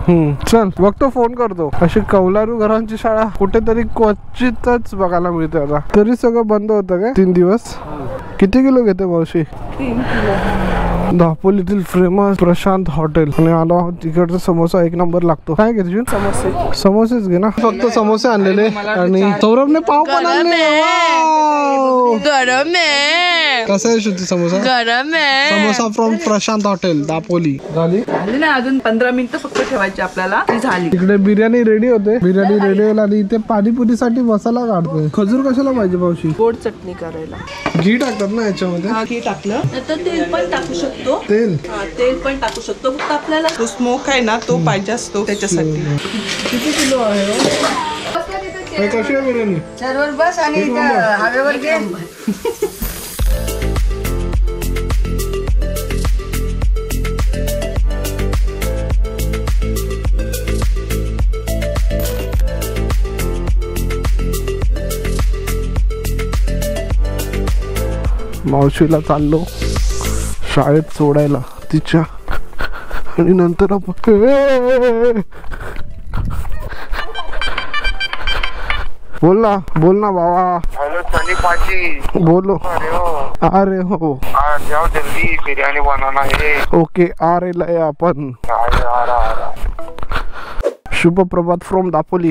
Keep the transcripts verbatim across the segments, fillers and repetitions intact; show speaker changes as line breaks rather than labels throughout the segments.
हम्म चल बघतो, फोन करतो. अशी कौलारू घरांची शाळा कुठेतरी क्वचितच बघायला मिळते आता. तरी सगळं बंद होतं काय तीन दिवस? किती किलो घेते मावशी?
तीन किलो.
दापोलीतील फेमस प्रशांत हॉटेल आणि आलो तिकडचा समोसा एक नंबर लागतो. काय घेते?
समोसे.
समोसेच घे ना. फक्त समोसे आणलेले आणि सौरभने पाव पण आणले.
गरम आहे.
कसा आहे शुद्धी समोसा?
गरम आहे.
Samosa from Prashant hotel Dapoli. झाली
झाली ना, अजून पंधरा मिनिटं फक्त ठेवायची आपल्याला. ती झाली.
इकडे बिर्याणी रेडी होते. बिर्याणी रेडी व्हायला आणि इथे पाणीपुरीसाठी मसाला काढतोय. खजूर कशाला पाहिजे मावशी?
गोड चटणी करायला.
घी टाकतात ना याच्यामध्ये?
हा, घी टाकलं तर तेल पण टाकू शकतो.
तेल?
हा, तेल पण टाकू शकतो. फक्त आपल्याला तो स्मोक आहे ना तो पाहिजे असतो त्याच्यासाठी.
किती किलो आहे? कशी आहे बिर्याणी?
सर्वर बस आणि हवेवर घे.
मावशीला चाललो शाळेत सोडायला तिच्या, आणि नंतर आपण बोल ना बोल ना बाबा.
हेलो सनी पाजी.
बोलो. अरे हो
आ जाओ जल्दी, बिरयानी बनाना है.
ओके आ रहे लय आपण.
आ रहा आ रहा.
शुभ प्रभात फ्रॉम दापोली.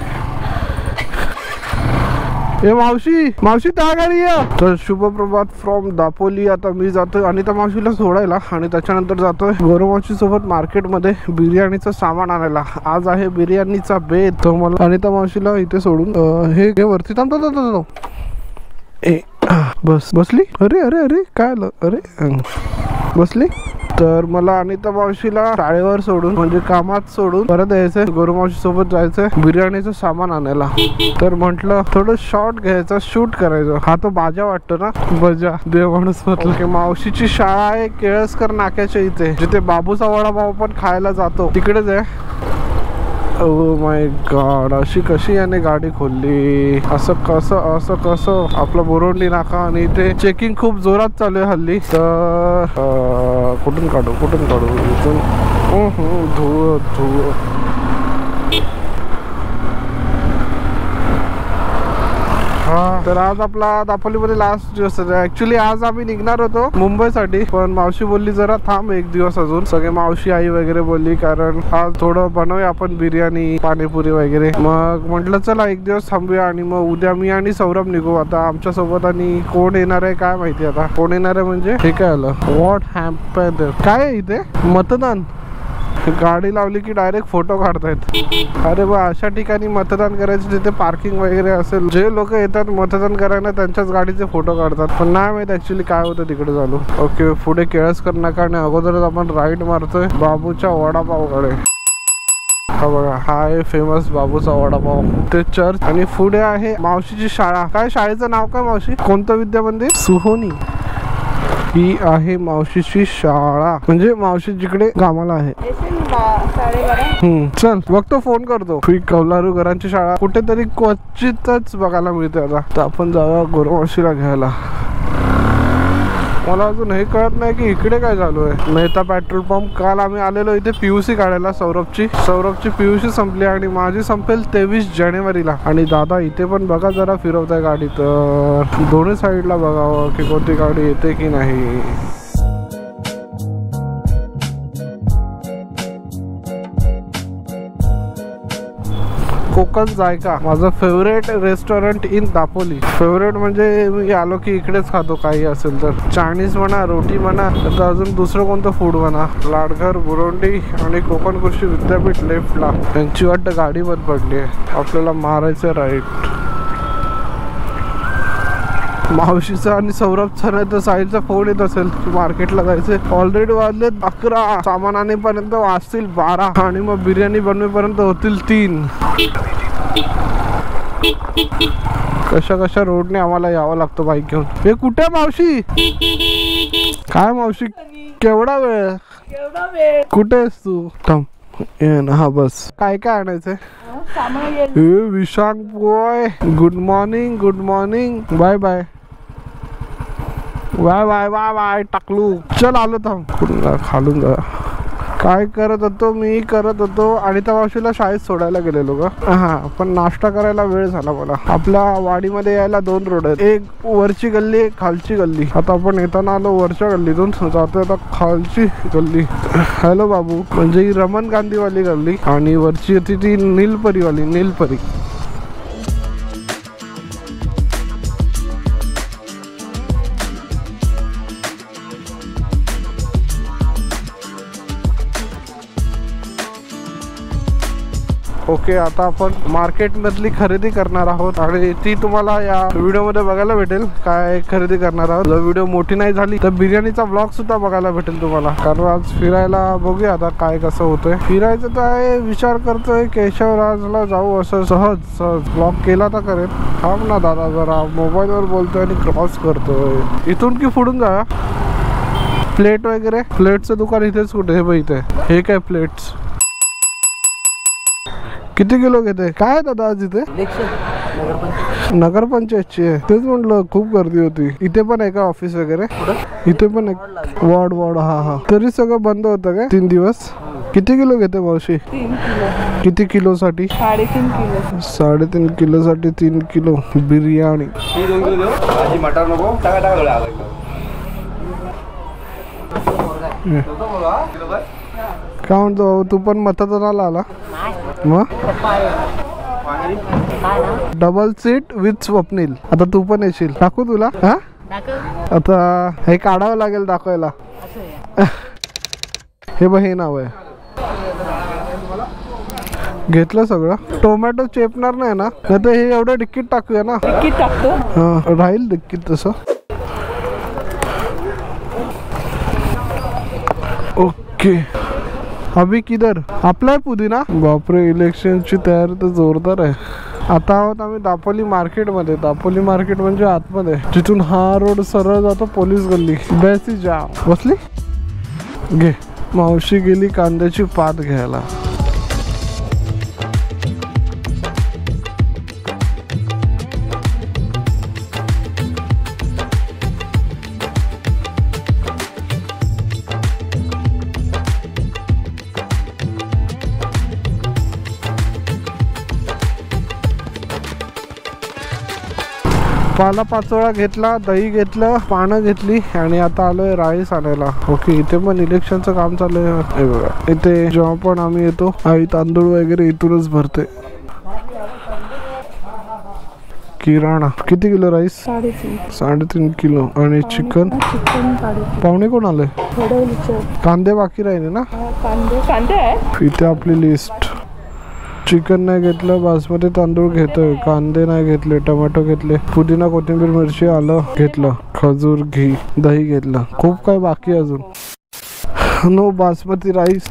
ए मावशी मावशी त्या गाडी या. तर शुभ प्रभात फ्रॉम दापोली. आता मी जातोय अनिता मावशीला सोडायला आणि त्याच्यानंतर जातोय गौरव मावशी सोबत मार्केट मध्ये बिर्याणीचं सामान आणायला. आज आहे बिर्याणीचा बेत. तर मला अनिता मावशीला इथे सोडून हे घे वरती. थांब थांब थांब. ए बस बसली. अरे अरे अरे काय आलं? अरे बसली. तर मला अनिता मावशीला शाळेवर सोडून म्हणजे कामात सोडून परत यायचंय. गौरव मावशी सोबत जायचंय बिर्याणीचं सामान आणायला. तर म्हंटल थोडं शॉर्ट घ्यायचं, शूट करायचं. हा तो बाजा वाटतो ना, बजा देव माणूस म्हटलं की मावशीची शाळा आहे केळसकर नाक्याच्या इथे, जिथे बाबूचा वडापाव पण खायला जातो तिकडेच आहे. ओ माय गॉड, अशी कशी याने गाडी खोलली? असं कसं असं कसं? आपला बोरोंडी नाका आणि इथे चेकिंग खूप जोरात चालू आहे हल्ली. तर कुठून काढू कुठून काढू इथून? धुळ धुळ. हा तर आज आपला दापोलीमध्ये लास्ट दिवस आहे. ऍक्च्युली आज आम्ही निघणार होतो मुंबईसाठी, पण मावशी बोलली जरा थांब एक दिवस अजून. सगळे मावशी आई वगैरे बोलली कारण आज थोडं बनवूया आपण बिर्याणी पाणीपुरी वगैरे. मग म्हटलं चला एक दिवस थांबूया आणि मग उद्या मी आणि सौरभ निघू. आता आमच्या सोबत आणि कोण येणार आहे काय माहिती. आता कोण येणार आहे म्हणजे हे काय आलं? What happened? काय आहे इथे? मतदान. गाडी लावली की डायरेक्ट फोटो काढतायत. अरे बा, अशा ठिकाणी मतदान करायचं जिथे पार्किंग वगैरे असेल. जे लोक येतात मतदान करायला त्यांच्याच गाडीचे फोटो काढतात. पण नाही माहित ऍक्च्युली काय होतं तिकडे चालू. ओके, पुढे केळसकर नाका आणि अगोदरच आपण राईट मारतोय बाबूच्या वडापावकडे. हा बघा, हा आहे फेमस बाबूचा वडापाव. ते चर्च आणि पुढे आहे मावशीची शाळा. काय शाळेचं नाव काय मावशी? कोणतं विद्या मंदिर? सुहोनी. ही आहे मावशीची शाळा, म्हणजे मावशी जिकडे कामाला आहे. हम्म चल बघतो, फोन करतो. ही कौलारू घरांची शाळा कुठेतरी क्वचितच बघायला मिळते आता. तर आपण जाऊया गौरव मावशीला घ्यायला. मला अजून हे कळत नाही की इकडे काय चालू आहे. Mehta petrol pump. काल आम्ही आलेलो इथे पीयूसी काढायला. सौरभची सौरभची पीयूसी संपली आणि माझी संपेल तेवीस जानेवारीला. आणि दादा इथे पण बघा जरा फिरवताय गाडी. तर दोन्ही साईडला बघावं की कोणती गाडी येते की नाही. कोकण जायका माझं favourite restaurant in Dapoli. Favourite म्हणजे मी आलो की इकडेच खातो. काही असेल तर चायनीज म्हणा, रोटी म्हणा, तर अजून दुसरं कोणतं फूड म्हणा. लाडघर, बुरोंडी आणि कोकण कृषी विद्यापीठ लेफ्टला. त्यांची वाटतं गाडी बंद पडली आहे. आपल्याला मारायचं राईट. मावशीचा आणि सौरभचा नाही तर साईडचा फोन येत असेल मार्केटला जायचं. ऑलरेडी वाजले अकरा. सामान आणेपर्यंत वाजतील बारा आणि मग बिर्याणी बनवेपर्यंत होतील तीन. कशा कशा रोडने आम्हाला यावं लागतं बाईक घेऊन. हे कुठे मावशी? काय मावशी केवढा वेळ? कुठे आहेस तू? थांब. हा बस. काय काय आणायचंय? हे Vishank boy, good morning. Good morning. Bye bye bye bye bye bye. टाकलू. चल आलो. थांब खालून जा. काय करत होतो मी करत होतो आणि त्या मावशीला शाळेत सोडायला गेलेलो ग. हा पण नाश्ता करायला वेळ झाला मला. आपल्या वाडीमध्ये यायला दोन रोड आहेत, एक वरची गल्ली एक खालची गल्ली. आता आपण येताना आलो वरच्या गल्लीतून, जातो आता खालची गल्ली. हॅलो बाबू, म्हणजे ही रमन गांधी वाली गल्ली आणि वरची होती ती नीलपरी वाली, नीलपरी. ओके okay, आता आपण मार्केट मधली खरेदी करणार आहोत आणि ती तुम्हाला या व्हिडिओ मध्ये बघायला भेटेल. काय खरेदी करणार आहोत. जर व्हिडिओ मोठी नाही झाली तर बिर्याणीचा ब्लॉग सुद्धा बघायला भेटेल तुम्हाला. कारण आज फिरायला बघूया आता काय कसं होतंय. फिरायचं तर विचार करतोय केशवराजला जाऊ असं सहज सहज. ब्लॉग केला तर करेल. थांब ना दादा, जरा मोबाईल वर बोलतोय आणि क्रॉस करतोय. इथून की पुढून जाऊया. प्लेट वगैरे, प्लेटचं दुकान इथेच कुठे? हे बघ इथे. हे काय प्लेट्स किती किलो घेते? काय दादा आज इथे? नगरपंचायतची आहे. तेच म्हटलं खूप गर्दी होती. इथे पण आहे का ऑफिस वगैरे? इथे पण आहे वॉर्ड वॉर्ड. हा हा. तरी सगळं बंद होतं काय तीन दिवस? किती किलो घेते मावशी? किती किलो साठी?
साडेतीन किलो.
साडेतीन किलो साठी तीन किलो बिर्याणी.
मटर नको टाका टाका.
काय म्हणतो तू पण मतदानाला आला मग? Double seat with Swapnil. आता तू पण येशील. टाकू तुला? हा आता हे काढावं लागेल दाखवायला. हे बघ हे नाव आहे. घेतलं सगळं. टोमॅटो चेपणार नाही ना? नाही तर हे एवढं डिक्कीट टाकूया ना.
डिक्कीट टाकतो.
हा राहील डिक्कीट तसं. ओके अभी किधर? आपला पुदिना. बापरे, इलेक्शनची तयारी तर जोरदार आहे. आता आहोत आम्ही दापोली मार्केट मध्ये. दापोली मार्केट म्हणजे आतमध्ये, जिथून हा रोड सरळ जातो पोलीस गल्ली. बेसी जा बसली. घे. मावशी गेली कांद्याची पात घ्यायला. पाला पाचोळा घेतला, दही घेतलं, पानं घेतली आणि आता आलोय राईस आणायला. ओके इथे पण इलेक्शनचं काम चालू आहे. हे बघा इथे जेव्हा पण आम्ही येतो आई तांदूळ वगैरे इथूनच भरते. किराणा. किती किलो राईस?
साडेतीन.
साडेतीन किलो. आणि चिकन पाहुणे कोण आले? कांदे बाकी राहिले ना?
कांदे कांदे आहे
इथे आपली लिस्ट. चिकन नाही घेतलं, बासमती तांदूळ घेतोय, कांदे नाही घेतले, टोमॅटो घेतले, पुदिना कोथिंबीर मिरची आलं घेतलं, खजूर घी दही घेतलं. खूप काय बाकी अजून. No basmati rice.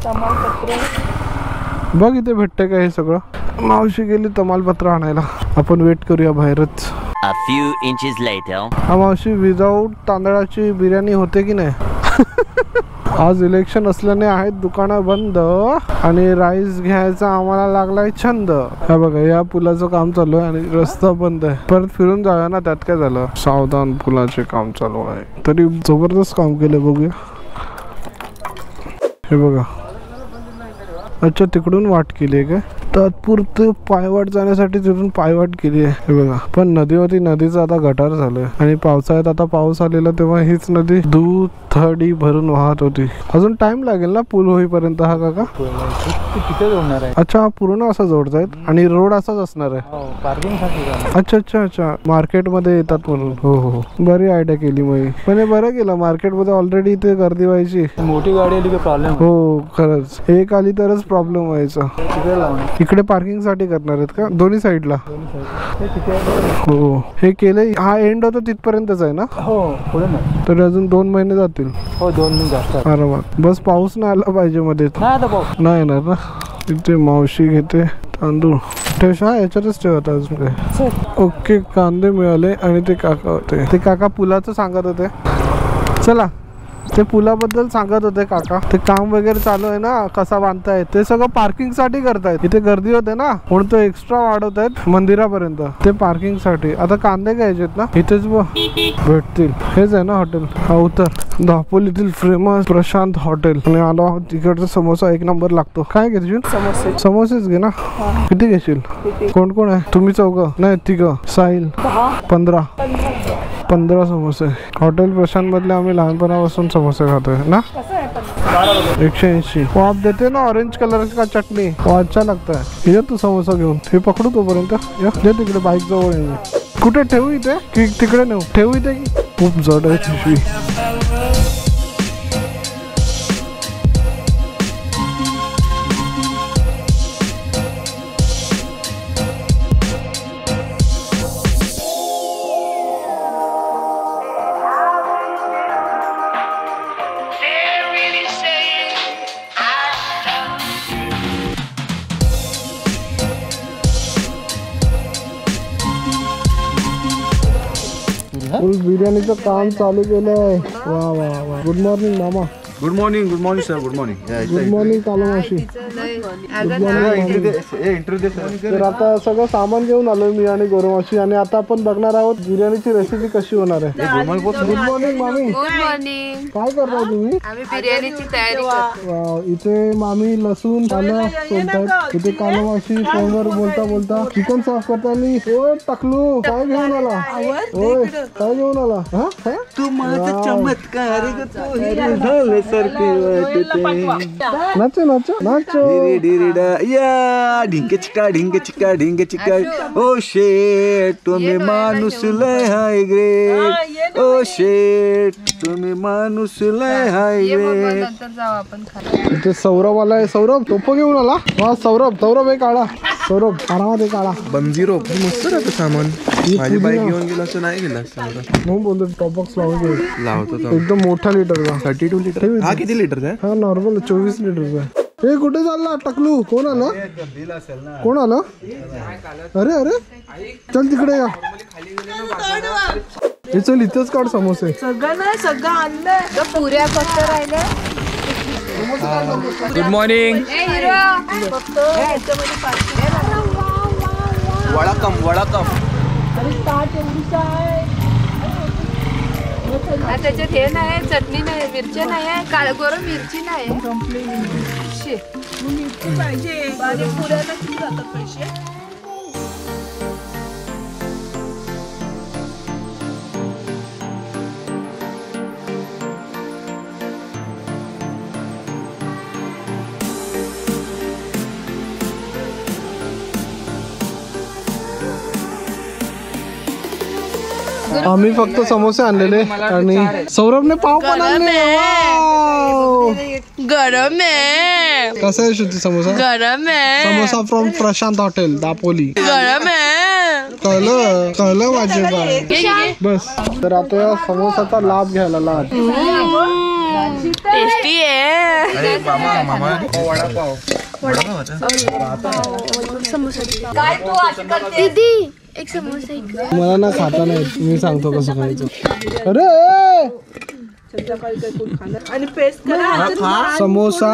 बघ इथे भेटते का हे सगळं. मावशी गेली तमालपत्र आणायला. आपण वेट करूया बाहेरच.
A few inches later.
हा मावशी विदाऊट तांदळाची बिर्याणी होते की नाही? आज इलेक्शन असल्याने आहेत दुकानं बंद आणि राईस घ्यायचा आम्हाला लागलाय छंद. हा बघा या पुलाचं काम चालू आहे आणि रस्ता बंद आहे. परत फिरून जाऊया ना, त्यात काय झालं. सावधान पुलाचे काम चालू आहे. तरी जबरदस्त काम केलं. बघूया. हे बघा. अच्छा तिकडून वाट केली आहे का? तात्पुरते पायवाट जाण्यासाठी तिथून पायवाट केली आहे. हे बघा. पण नदी होती, नदीचं आता गटार झालंय आणि पावसाळ्यात आता पाऊस आलेला तेव्हा हीच नदी दुथडी भरून वाहत होती. अजून टाइम लागेल ना पूल होईपर्यंत. हा काका
तिथे जोडणार आहे.
अच्छा पूर्ण असा जोडतायत आणि रोड असाच असणार आहे.
पार्किंग साठी.
अच्छा अच्छा अच्छा. मार्केट मध्ये येतात म्हणून. हो हो बरी आयडिया केली मग. पण हे बरं केलं. मार्केट मध्ये ऑलरेडी इथे गर्दी व्हायची.
मोठी गाडी आली की प्रॉब्लेम.
हो खरंच. एक आली तरच प्रॉब्लेम व्हायचा.
तिथे लावणार.
इकडे पार्किंग साठी करणार आहेत का दोन्ही साईडला? हो हे केलंय. हा एंड होतो तिथपर्यंतच आहे ना?
हो पुढे नाही.
तर अजून दोन महिने जातील.
हो दोन महिने जास्त
आरामात. बस पाऊस नाही आला पाहिजे मध्ये.
नाही आता पाऊस
नाही येणार ना. इथे मावशी घेते तांदूळ. ठेव हा याच्यातच ठेवत अजून काय. ओके कांदे मिळाले आणि ते काका होते. ते काका पुलाचं सांगत होते. चला ते पुलाबद्दल सांगत होते काका, ते काम वगैरे चालू आहे ना, कसा बांधतायत ते सगळं पार्किंग साठी करतायत. इथे गर्दी होते ना म्हणून तो एक्स्ट्रा वाढवत आहेत मंदिरापर्यंत, ते पार्किंग साठी. आता कांदे घ्यायचे ना, इथेच भेटतील. हेच आहे ना हॉटेल. हा उतर, दापोलीतील फेमस प्रशांत हॉटेल. आणि आलो तिकडचा समोसा एक नंबर लागतो. काय घेशील?
समोसे.
समोसेच घे ना. किती घेशील? कोण कोण आहे तुम्ही? चौघं नाही तिघं. साहिल पंधरा पंधरा समोसे. हॉटेल प्रशांत मधले आम्ही लहानपणापासून समोसे खातोय ना. एकशे ऐंशी. वो आप देते ना ऑरेंज कलर का चटणी, वो अच्छा लगता है. ये तू समोसा घेऊन हे पकडू तोपर्यंत. ये तिकडे बाईक जवळ आहे. कुठे ठेवू? इथे की तिकडे नेऊ? ठेवू इथे की? खूप जड आहे पिशवी. फुल बिर्याणीचं काम चालू केलंय. वा वा वा. गुड मॉर्निंग मामा.
Good morning. Good morning sir. Good morning.
Good morning कालो मावशी. तर आता सगळं सामान घेऊन आलोय मी आणि गौरव मावशी, आणि आता आपण बघणार आहोत बिर्याणीची रेसिपी कशी होणार आहे. गुड मॉर्निंग मामी.
Good morning.
काय करताय तुम्ही?
आम्ही बिर्याणीची तयारी करतो.
वाव. इथे मामी लसूण कांदा सोलतायत. इथे कालो मावशी फोनवर बोलता बोलता चिकन साफ करताना. ओय टाकलू, काय घेऊन आला? ओय काय घेऊन आला? हा हा?
तू माझा चमत्कार
नाचो नाचो नाचो.
या ढिंके चिका ढिंके चिका ढिंके चिका. ओ शेट तुम्ही माणूस लय हाय ग्रेट. ओ शेट तुम्ही माणूस लय हाय ग्रेट.
नंतर जाऊ आपण खायला.
इथे सौरभ आलाय. सौरभ टोप घेऊन आला. वा सौरभ. सौरभ हे काढा. सौरभ आरामात हे काढा.
बंदिरो मस्त राहतं सामान. माझी बाईक घेऊन गेला असं नाही गेला असं.
म्हणून बोलतो टॉप बॉक्स लावून घे.
लावतो
एकदम मोठा लिटरचा.
Thirty two litre. हा किती लिटरचा आहे?
हा नॉर्मल चोवीस लिटरचा आहे. हे कुठे चालला टकलू? कोण आलं? कोण आलं? अरे अरे चल तिकडे या. हे चल इथेच काढ समोसे.
सगळं नाही, सगळं आणलंय.
पुऱ्या फक्त राहिल्या.
Good morning. वडाकम वडाकम.
त्याच्यात हे नाही, चटणी नाही, मिरच्या नाही, काळ गोरं मिरची नाही.
पाहिजे पुऱ्याला किती जातात पैसे?
आम्ही फक्त समोसे आणलेले आणि सौरभने पाव पण आणले.
गरम आहे.
कसा आहे श्रुती समोसा?
गरम आहे.
Samosa from Prashant hotel Dapoli.
गरम आहे.
कळलं कळलं माझे बाय. बस तर आता या समोसाचा लाभ घ्यायला लाभ.
टेस्टी आहे. दीदी एक समोसा.
मला ना खाता नाही, मी सांगतो कसं खायचं. अरे
आणि पेस्ट करा.
समोसा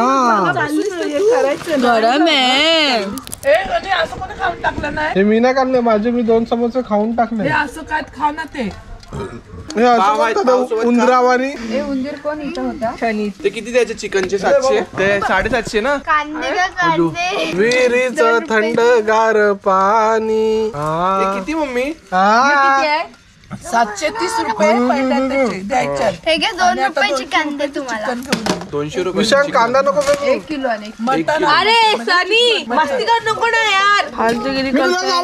गरम आहे.
असं कोणी खाऊन टाकलं नाही.
हे मी नाही खाल्ले, माझे मी दोन समोसे खाऊन टाकले.
असं काय खा ना ते.
हे असं करतात उंदरावानी.
हे उंदीर कोण इथं होता?
ते किती द्यायचे चिकनचे? सातशे. ते साडेसातशे ना.
विहिरीचं थंडगार पाणी.
ते किती मम्मी?
सातशे तीस रुपये द्यायचे.
हे घ्या दोन रुपयाची कांदे तुम्हाला.
दोनशे रुपये.
विशाल कांदा नको का?
एक किलो आणि
मटन. अरे सनी मस्ती कर नको ना यार. फालतूगिरी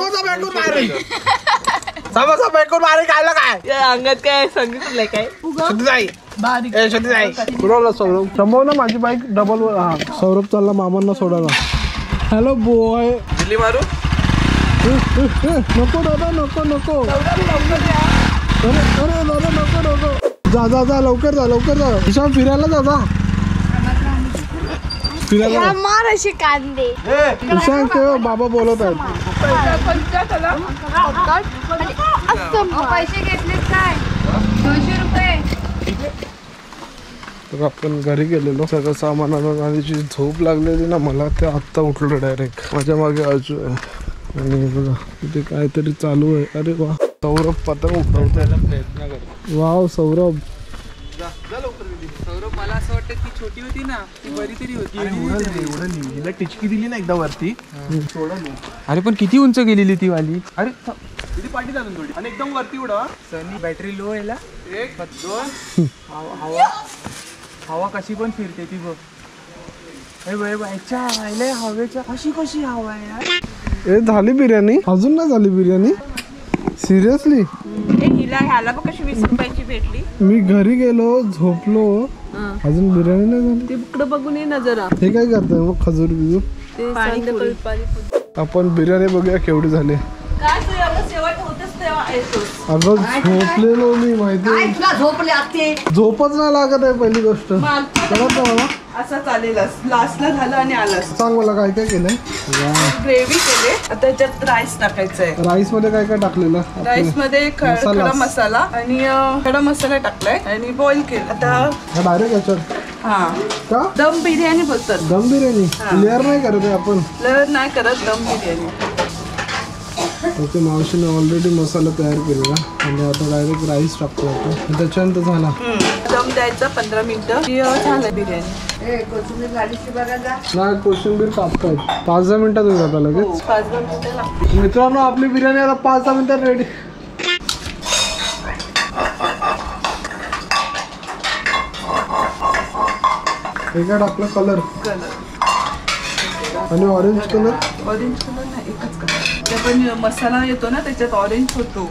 समोसा बेकून मारे खायला काय
अंगात काय सांगितलंय काय? बारीक
सौरभ थांबव ना, माझी बाईक डबल. हा सौरभ चालला मामांना सोडायला. Hello boy.
दिल्ली मारू.
नको दादा नको नको. अरे अरे दादा नको नको. जा जा जा लवकर जा लवकर जा. विशाल फिरायला जा जा. फिरायला
मार अशी कांदे.
विशाल ते बाबा बोलत आहेत.
पैसे घेतलेत काय? दोनशे रुपये.
तर आपण घरी गेलेलो, सगळं सामान आणून आणि जी झोप लागलेली ना मला, ते आत्ता उठलो डायरेक्ट. माझ्या मागे आजू आहे आणि बघा तिथे काहीतरी चालू आहे. अरे वा, सौरभ पतंग उडवतोय प्रयत्न करतो. वाव सौरभ,
सौरभ मला असं वाटतं ती छोटी होती ना, ती बरी तरी होती.
हिला टिचकी दिली ना एकदा वरती.
अरे पण किती उंच गेलेली ती वाली.
अरे किती पाठी चालून थोडी आणि एकदम वरती उडवा.
सनी बॅटरी लो याला. एक दोन. हवा हवा कशी पण फिरते ती बघ. अरे बायच्या आयला हवेच्या अशी कशी हवा आहे यार.
ए झाली बिर्याणी? अजून नाही झाली बिर्याणी? सिरियसली?
हिला ह्याला बघ कशी वीस रुपयाची भेटली.
मी घरी गेलो, झोपलो, अजून बिर्याणी नाही झाली.
ते इकडे बघून ये ना जरा.
हे काय करताय मग? खजूर बिजूर?
ते पाणीपुरी.
आपण बिर्याणी बघूया केवढी झाली.
काय तू एवढं शेवट होतच तेव्हा येतोस.
अगं झोपलेलो मी, माहिती
झोपले आते.
झोपच नाही लागत आहे पहिली गोष्ट. कळत ना मला.
असं चालेल, लास्टला झालं आणि आलंस.
सांग मला काय काय केलंय.
ग्रेव्ही केले, आता त्याच्यात राईस टाकायचंय.
राईस मध्ये काय काय टाकलेलं?
राईस मध्ये खडा मसाला आणि खडा मसाला टाकलाय आणि बॉईल केलं. आता
डायरेक्ट याच्यात
हा
का
दम बिर्याणी बोलतात.
दम बिर्याणी लेअर नाही करत आहे आपण.
लेअर नाही करत, दम बिर्याणी.
ओके, मावशीने ऑलरेडी मसाला तयार केलेला आणि आता डायरेक्ट राईस टाकतो आपण. त्याच्यानंतर झाला
दम द्यायचा पंधरा मिनिटं की झालं बिर्याणी.
नाही, कोशिंबीर कापतायत. पाच दहा मिनिटात होईल आता लगेच.
पाच दहा मिनिटं लागतील.
मित्रांनो, आपली बिर्याणी आता पाच दहा मिनिटात रेडी. हे काय टाकलं? कलर आणि ऑरेंज कलर.
ऑरेंज कलर नाही, एकच कलर. ते पण मसाला येतो ना त्याच्यात ऑरेंज होतो.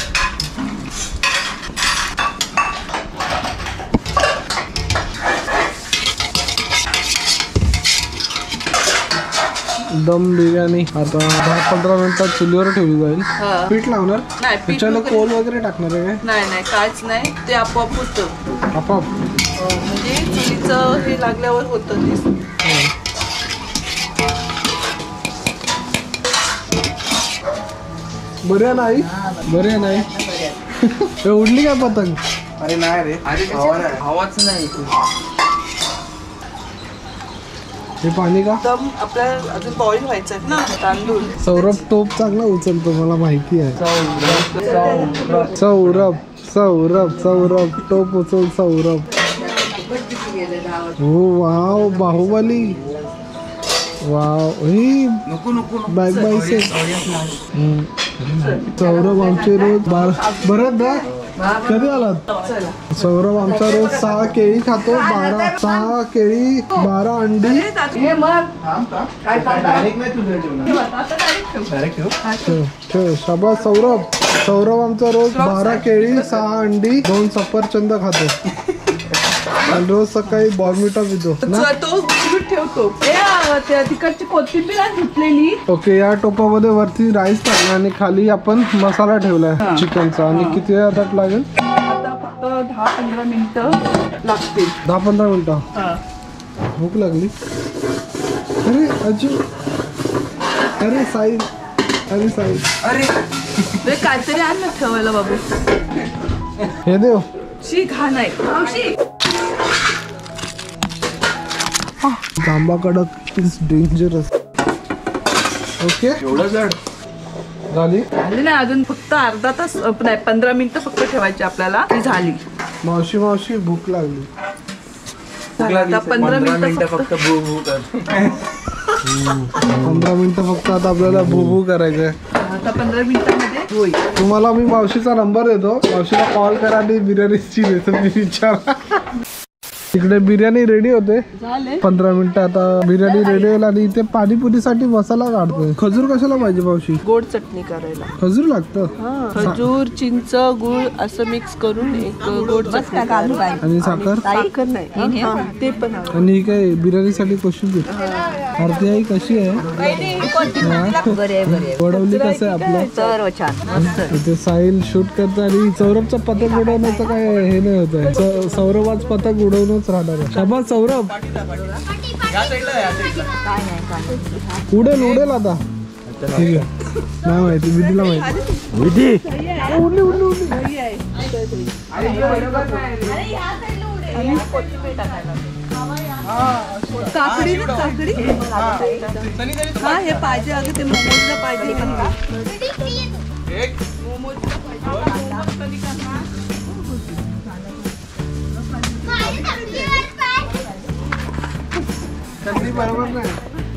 दम बिर्याणी आता दहा पंधरा मिनिटात चुलीवर ठेवली जाईल. पीठ लावणार
नाही, पीठ
त्याच्याला
वगैरे-
कोल वगैरे टाकणार आहे काय?
नाही नाही काहीच नाही, ते आपोआप होतं.
आपाप
म्हणजे चुलीचं हे लागल्यावर होतं ते.
बरे नाही बरे नाही हे उडली काय पतंग?
अरे नाही रे,
हवाच नाही.
हे पाणी का?
दम आपल्याला अजून बॉईल व्हायचं ना तांदूळ.
सौरभ टोप चांगला उचलतो, मला माहिती आहे. सौरभ सौरभ सौरभ टोप उचल सौरभ. हो वाव, बाहुबली. वाव, ही
नको नको
बॅग बाईसे. सौरभ आमचे रोज बारा बरं दा कधी आलात? सौरभ आमचा रोज सहा केळी खातो, बारा सहा केळी बारा अंडी. ठेव शाबास सौरभ. सौरभ आमचा रोज बारा केळी सहा अंडी दोन सफरचंद खातो आणि रोज सकाळी बॉर्मिटा पितो ना.
तो गुलगुलीत ठेवतो. ए, तिकडची कोथिंबीर आज धुतलेली.
ओके, या टोपामध्ये वरती राईस टाकला आणि खाली आपण मसाला ठेवलाय चिकनचा. आणि किती वेळ आता लागेल?
आता फक्त दहा पंधरा मिनिटं लागतील.
दहा पंधरा मिनिटं. भूक लागली. अरे अजू, अरे साई, अरे साई,
अरे काहीतरी आण ना ठेवायला बाबू.
हे देव.
शी घाण आहे मावशी.
जांबा कडक इज डेंजरस. ओके,
एवढं जड
झाली.
झाली नाही अजून, फक्त अर्धा तास अ, नाही पंधरा मिनिटं फक्त ठेवायची आपल्याला. ती झाली.
मावशी मावशी भूक लागली.
आता पंधरा मिनिटं फक्त.
फक्त भू भू कर.
पंधरा मिनिटं फक्त आता आपल्याला भूभू करायचंय.
आता पंधरा मिनिटांमध्ये होईल.
तुम्हाला मी मावशीचा नंबर देतो, मावशीला कॉल करा आणि बिर्याणीची रेसिपी विचारा. इकडे बिर्याणी रेडी होते.
झाले
पंधरा मिनिटं आता बिर्याणी रेडी होईल. आणि इथे पाणीपुरीसाठी मसाला काढतोय. खजूर कशाला पाहिजे मावशी?
गोड चटणी करायला.
खजूर लागतं.
खजूर चिंच गुळ असं मिक्स करून एक गोड चटणी.
आणि साखर.
साखर नाही, हा, ते पण हवं.
आणि ही काय बिर्याणीसाठी कोशिंबीर. आरती आई कशी आहे? वडवली कसं आहे आपलं? इथे साहिल शूट करतो आणि सौरभचा पतंग उडवण्याचं काय हे नाही होत आहे. सौरभ आज पतंग उडवणंच राहणार आहे. शाबास सौरभ. उडेल उडेल आता. ठीक आहे, नाही माहिती, विधीला माहिती. विधी उडली उडली उडली.
काकडी ना काकडी हा हे पाहिजे अगं ते मोमोजला पाहिजे
बरोबर नाही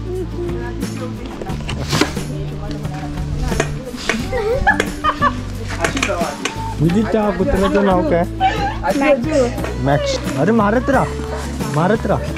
विधीच्या कुत्र्याचं नाव काय? मॅक्स. अरे मारत राहा मारत राहा.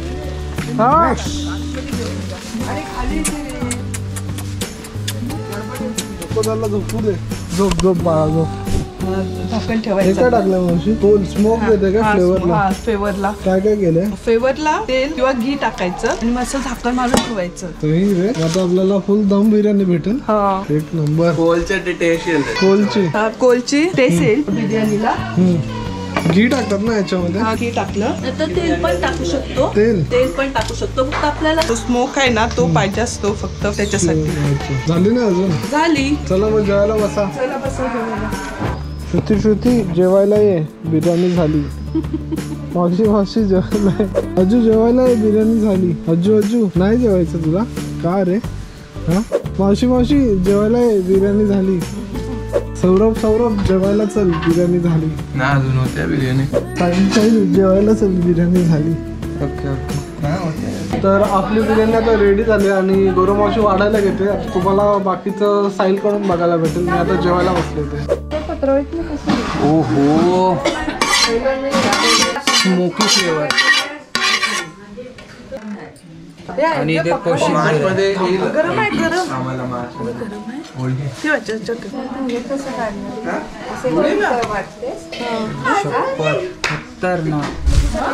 झोपू दे. झोप झोप बाळा झोप.
झाकण ठेवायचं.
काय टाकलं मावशी? स्मोक देते का फ्लेवरला?
फ्लेवरला
काय काय केलंय?
फ्लेवरला तेल किंवा घी टाकायचं आणि मस्त झाकण मारून ठेवायचं.
तरी रे आता आपल्याला फुल दम बिर्याणी भेटेल. एक नंबर.
कोलचे टेस्ट
कोलची
कोलची टेस्ट येईल बिर्याणीला.
घी टाकतात ना याच्यामध्ये?
हा घी टाकलं तर तेल पण टाकू शकतो.
तेल
तेल पण टाकू शकतो. फक्त आपल्याला तो स्मोक आहे ना तो पाहिजे असतो फक्त त्याच्यासाठी.
झाली ना अजून?
झाली.
चला मग जेवायला बसा.
चला बसा जेवायला.
श्रुती श्रुती जेवायला ये बिर्याणी झाली. मावशी मावशी जेवायला ये. अजू जेवायला ये बिर्याणी झाली. अजू अजू नाही जेवायचं तुला का रे? हा मावशी मावशी जेवायला ये बिर्याणी झाली. सौरभ सौरभ जेवायला चल बिर्याणी झाली.
ना अजून होत्या बिर्याणी.
साहिल जेवायला चल बिर्याणी झाली.
Okay okay.
तर आपली बिर्याणी आता रेडी झाली आणि गौरव मावशी वाढायला घेते. आता तुम्हाला बाकीचं साहिल कडून बघायला भेटेल. मी आता जेवायला बसले ते.
ओहो स्मोकी फ्लेवर आणि ते कोशिश मध्ये
गरम आहे गरम.
आम्हाला
ठेवायचं
खतरनाक.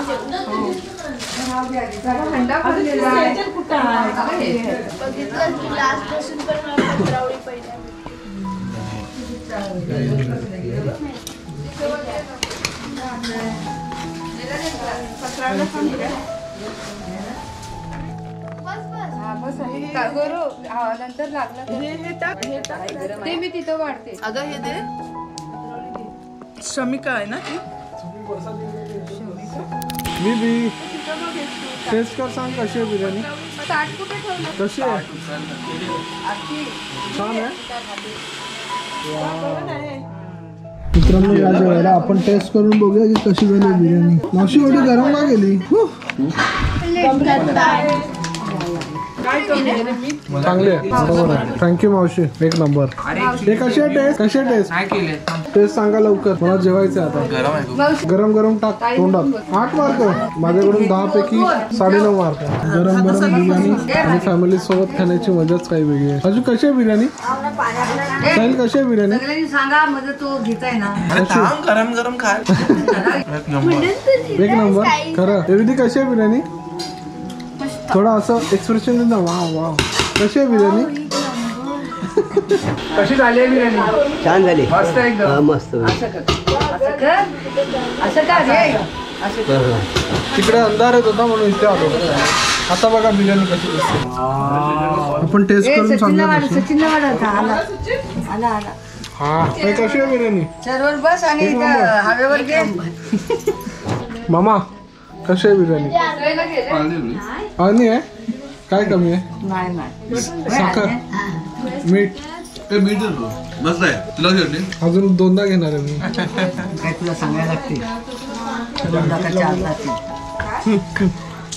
नंतर लागलं ते मी तिथं वाढते.
अगं हे दे. श्रमिका आहे ना ती.
मी बी टेस्ट कर सांग कशी आहे बिर्याणी.
ताट कुठे ठेवलं?
कशी आहे? छान आहे. मित्रांनो या जेवायला आपण टेस्ट करून बघूया की कशी झाली बिर्याणी. मावशी एवढी गरम का गेली? चांगली आहे. बरोबर आहे. थँक्यू मावशी एक नंबर. हे कशी आहे टेस्ट? कशी आहे टेस्ट? टेस्ट सांगा लवकर मला जेवायचं आता. गरम गरम टाक तोंडात. आठ मार्क माझ्याकडून दहा पैकी साडेनऊ मार्क. गरम गरम बिर्याणी आणि फॅमिली सोबत खाण्याची मजाच काही वेगळी आहे. अजून कशी आहे बिर्याणी? साहिल कशी आहे बिर्याणी?
सांगा म्हणजे तो घेताय ना.
गरम गरम खा.
एक नंबर खरं. एवढी कशी आहे बिर्याणी? थोडा असं एक्सप्रेशन दे ना. वा वा कशी आहे बिर्याणी?
कशी झाली आहे बिर्याणी?
छान झाली.
मस्त एकदम.
मस्त. असं का रे?
तिकडे अंधार येत होता म्हणून इथे आलो. आता बघा बिर्याणी कशी दिसते. आपण टेस्ट करून सांगूया कशी.
सचिनला वाढवता आला आला आला.
हा हे कशी आहे बिर्याणी?
चरवर बस आणि हवेवर घे.
मामा कशी आहे बिर्याणी? आणि आहे काय कमी आहे?
नाही नाही
साखर मीठ
मीठ मस्त आहे. तुला घेतली
अजून दोनदा घेणार आहे मी.
काय तुला सांगायला लागते. दोनदा का चारदा ते.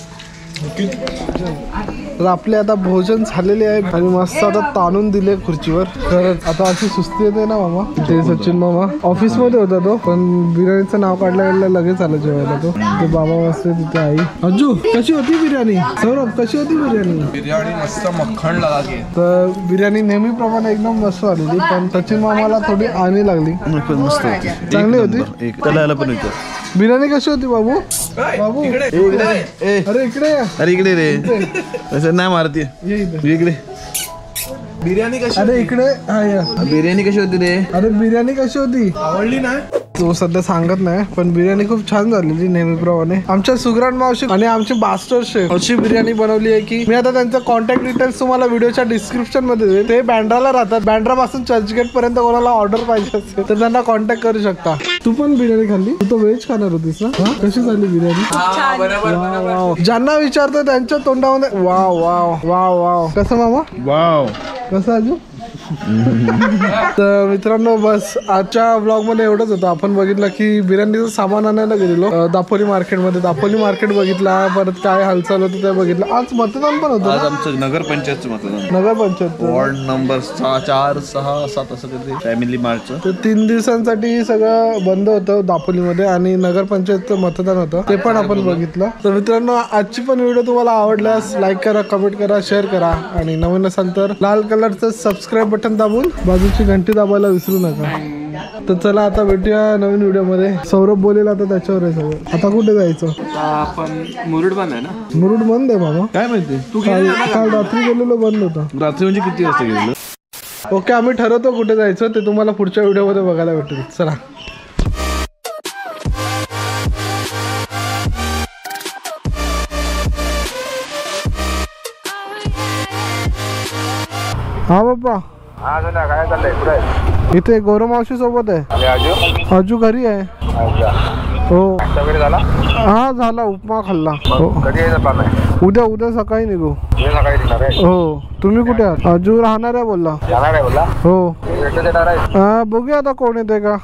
तर आपले आता भोजन झालेले आहे आणि मस्त आता ताणून दिले खुर्चीवर. खरंच आता अशी सुस्ती येते ना मामा. ते सचिन मामा ऑफिस मध्ये होता तो पण बिर्याणीचं नाव काढल्या काढल्या लगेच आला जेवायला तो. ते बाबा वाजते तिथे आई. अज्जू कशी होती बिर्याणी? सौरभ कशी होती बिर्याणी?
बिर्याणी मस्त मक्खण लागे.
तर बिर्याणी नेहमीप्रमाणे एकदम मस्त आलेली पण सचिन मामाला थोडी आणी लागली.
मस्त
चांगली होती.
त्याला पण विचार
बिर्याणी कशी होती बाबू? बाबू अरे इकडे या.
अरे इकडे रे असं नाही मारती.
ये इथे.
इकडे
बिर्याणी कशी?
अरे इकडे हा या.
बिर्याणी कशी होती रे?
अरे बिर्याणी कशी होती?
आवडली ना?
तो सध्या सांगत नाही, पण बिर्याणी खूप छान झालेली नेहमीप्रमाणे. आमच्या सुगरण मावशी आणि आमची मास्टर शेफ अशी बिर्याणी बनवली आहे की मी आता त्यांचा कॉन्टॅक्ट डिटेल्स तुम्हाला व्हिडिओच्या डिस्क्रिप्शन मध्ये देईल. ते बँड्राला राहतात. बँड्रा पासून चर्चगेट पर्यंत कोणाला ऑर्डर पाहिजे असेल तर त्यांना कॉन्टॅक्ट करू शकता. तू पण बिर्याणी खाल्ली? तू तर व्हेज खाणार होतीस ना? हा, कशी झाली बिर्याणी? Wow, wow. ज्यांना विचारतो त्यांच्या तोंडामध्ये वाव वाव वाव वाव. कसं मामा?
वाव.
कसं अजून? तर मित्रांनो बस आजच्या ब्लॉग मध्ये एवढंच होतं. आपण बघितलं की बिर्याणीचं सामान आणायला गेलेलो दापोली मार्केटमध्ये. दापोली मार्केट बघितला, परत काय हालचाल होतं ते बघितलं. आज मतदान पण होतं.
आज आमचं नगरपंचायतचं मतदान.
नगरपंचायत
वॉर्ड नंबर सहा चार सहा सात असं काहीतरी फॅमिली मार्चचं.
तर तीन दिवसांसाठी सगळं बंद होतं दापोलीमध्ये आणि नगरपंचायतचं मतदान होतं ते पण आपण बघितलं. तर मित्रांनो आजची पण व्हिडिओ तुम्हाला आवडल्यास लाईक करा, कमेंट करा, शेअर करा आणि नवीन असाल तर लाल कलरचं सबस्क्राईब बटन दाबून बाजूची घंटी दाबायला विसरू नका. तर चला आता भेटूया नवीन व्हिडिओ मध्ये. सौरभ बोलेल आता त्याच्यावर आहे सगळं. आता कुठे जायचं?
आपण मुरुड बंद आहे ना?
मुरुड बंद आहे मामा.
काय माहिती
तू काल रात्री गेलेलो बंद होता.
रात्री म्हणजे किती वाजता गेलेलं?
ओके, आम्ही ठरवतो कुठे जायचं ते तुम्हाला पुढच्या व्हिडिओ मध्ये बघायला भेटेल. चला. हा बाप्पा.
हा जुन्या काय चाललंय? कुठे आहे?
इथे गौरव मावशी सोबत आहे.
आणि आजू
आजू घरी आहे.
अच्छा.
हो.
नाश्ता वगैरे झाला?
हा झाला, उपमा खाल्ला. हो.
कधी यायचा प्लॅन आहे?
उद्या उद्या सकाळी निघू.
उद्या सकाळी निघणार आहे?
हो. तुम्ही कुठे आहात? आजू राहणार आहे बोलला.
जाणार आहे बोला?
हो.
एकटंच येणार आहे?
हा, बघूया आता कोण येते का.